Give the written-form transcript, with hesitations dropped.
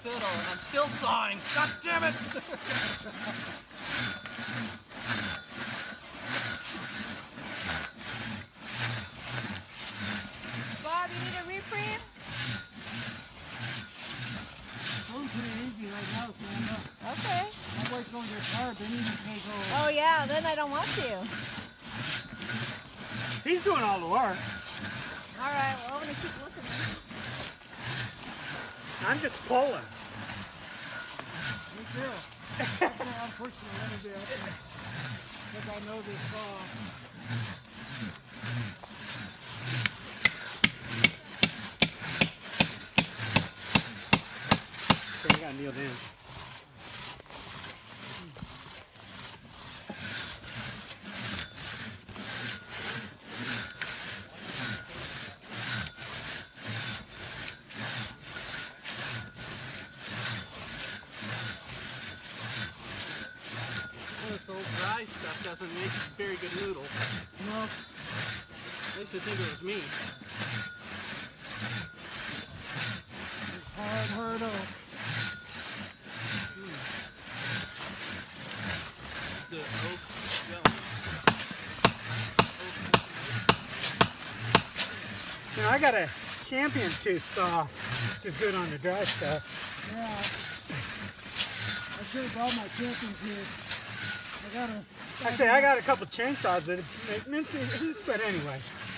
fiddle, and I'm still sawing. God damn it! Bob, you need a reprieve? I'm pretty easy right now, Sandra. Okay. I'm working on your car, then you can take over. Oh yeah, then I don't want to. He's doing all the work. Alright, well I'm gonna keep looking. I'm just pulling. Me too. I'm pushing a little bit because I know this saw. Okay, I got nailed in. This old dry stuff doesn't make very good noodle. No. They should think it was me. It's hard oak. The oak jelly. Now I got a champion tooth saw, which is good on the dry stuff. Yeah. I should have brought my champion tooth. Actually, I got a couple chainsaws that make mince, but anyway.